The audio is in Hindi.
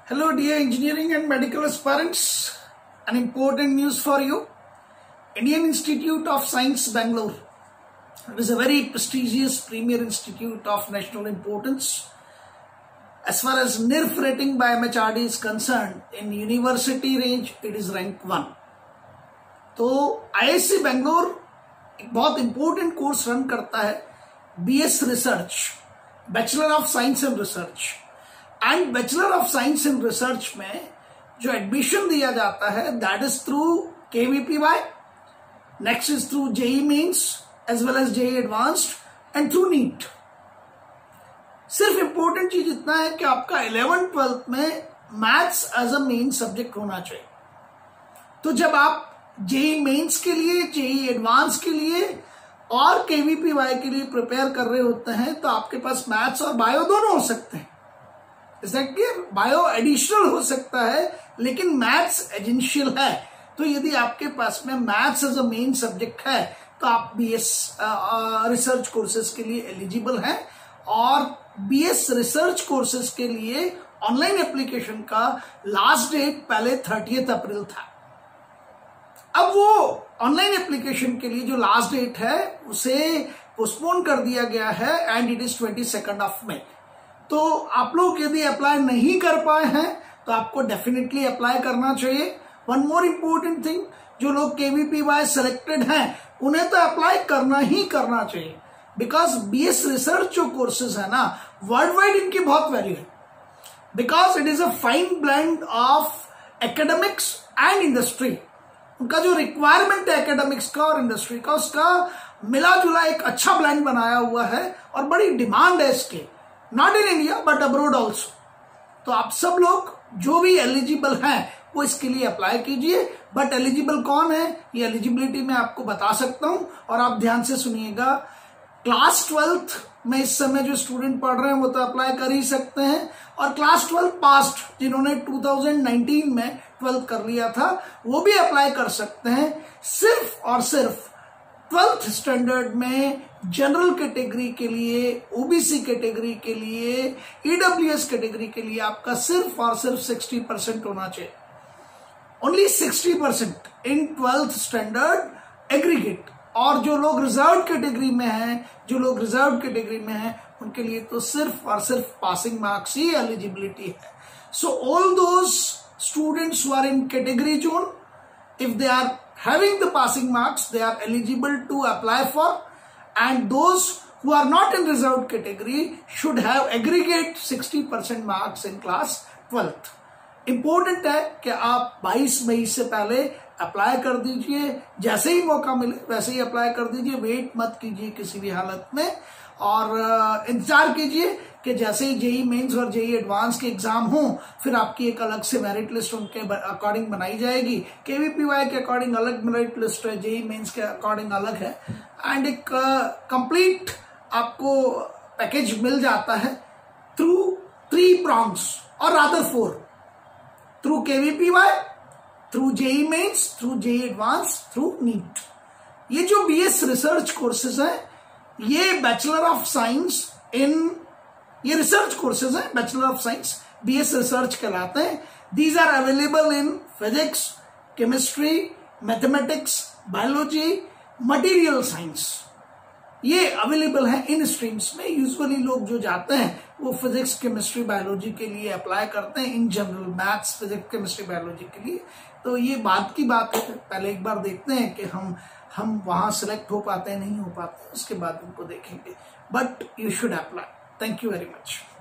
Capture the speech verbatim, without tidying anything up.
Hello dear engineering and medical aspirants, an important news for you. Indian Institute of Science, Bangalore. It is a very prestigious premier institute of national importance. As far as N I R F rating by M H R D is concerned, in university range, it is rank one. तो I I C Bangalore एक बहुत important course run करता है, B S Research, Bachelor of Science and Research. And bachelor of science in research में जो एडमिशन दिया जाता है that is through K V P Y, next is through JEE Mains as well as JEE Advanced and through NEET. सिर्फ इंपॉर्टेंट चीज इतना है कि आपका इलेवेंथ ट्वेल्थ में maths as a main subject होना चाहिए. तो जब आप जेई मेंस के लिए, जेई एडवांस के लिए और के वी पी वाई के लिए प्रिपेयर कर रहे होते हैं तो आपके पास मैथ्स और बायो दोनों हो सकते हैं. बायो एडिशनल हो सकता है लेकिन मैथ्स एजेंशियल है. तो यदि आपके पास में maths as a main subject है तो आप बीएस रिसर्च कोर्सेज के लिए एलिजिबल हैं. और बीएस रिसर्च कोर्सेज के लिए ऑनलाइन एप्लीकेशन का लास्ट डेट पहले थर्टियथ अप्रैल था. अब वो ऑनलाइन एप्लीकेशन के लिए जो लास्ट डेट है उसे पोस्टपोन कर दिया गया है and it is twenty second of May. तो आप लोग यदि अप्लाई नहीं कर पाए हैं तो आपको डेफिनेटली अप्लाई करना चाहिए. वन मोर इंपॉर्टेंट थिंग, जो लोग केवीपीवाई सिलेक्टेड हैं उन्हें तो अप्लाई करना ही करना चाहिए, बिकॉज बीएस रिसर्च जो कोर्सेज है ना वर्ल्ड वाइड इनकी बहुत वैल्यू है. Because it is a fine blend of academics and industry. उनका जो रिक्वायरमेंट है एकेडमिक्स का और इंडस्ट्री का, उसका मिला जुला एक अच्छा ब्लेंड बनाया हुआ है और बड़ी डिमांड है इसके, not in India but abroad also. तो आप सब लोग जो भी एलिजिबल हैं वो इसके लिए अप्लाई कीजिए. बट एलिजिबल कौन है ये एलिजिबिलिटी मैं आपको बता सकता हूं और आप ध्यान से सुनिएगा. क्लास ट्वेल्थ में इस समय जो स्टूडेंट पढ़ रहे हैं वो तो अप्लाई कर ही सकते हैं, और क्लास ट्वेल्थ पास्ट जिन्होंने टू थाउजेंड नाइनटीन में ट्वेल्थ कर लिया था वो भी अप्लाई कर सकते हैं. सिर्फ और सिर्फ ट्वेल्थ स्टैंडर्ड में जनरल कैटेगरी के लिए, ओबीसी कैटेगरी के लिए, ईडब्ल्यूएस कैटेगरी के लिए आपका सिर्फ और सिर्फ सिक्सटी परसेंट होना चाहिए. Only sixty percent in twelfth standard aggregate. और जो लोग रिजर्व कैटेगरी में हैं, जो लोग रिजर्व कैटेगरी में हैं उनके लिए तो सिर्फ और सिर्फ पासिंग मार्क्स ही एलिजिबिलिटी है. So all those students who are in category zone, if they are having the passing marks, they are eligible to apply for, and those who are not in reserved category should have aggregate sixty percent marks in class twelfth. Important है कि आप बाईस मई से पहले अप्लाई कर दीजिए. जैसे ही मौका मिले वैसे ही अप्लाई कर दीजिए. वेट मत कीजिए किसी भी हालत में, और इंतजार कीजिए कि जैसे ही जेई मेंस और जेई एडवांस के एग्जाम हो फिर आपकी एक अलग से मेरिट लिस्ट उनके अकॉर्डिंग बनाई जाएगी. केवीपीवाई के अकॉर्डिंग अलग मेरिट लिस्ट है, जेई मेंस के अकॉर्डिंग अलग है, एंड एक कंप्लीट आपको पैकेज मिल जाता है थ्रू थ्री प्रॉन्ग्स और rather four, through KVPY, through JEE Mains, through JEE advance, through NEET. ये जो बीएस रिसर्च कोर्सेज हैं ये बैचलर ऑफ साइंस इन, ये रिसर्च कोर्सेज हैं, bachelor of science BS research कहलाते हैं. These are available in physics, chemistry, mathematics, biology, material science. ये अवेलेबल है इन स्ट्रीम्स में. यूजुअली लोग जो जाते हैं वो फिजिक्स, केमिस्ट्री, बायोलॉजी के लिए अप्लाई करते हैं, in general maths, physics, chemistry, biology के लिए. तो ये बात की बात है, पहले एक बार देखते हैं कि हम हम वहां सिलेक्ट हो पाते हैं नहीं हो पाते, उसके बाद उनको देखेंगे. But you should apply. Thank you very much.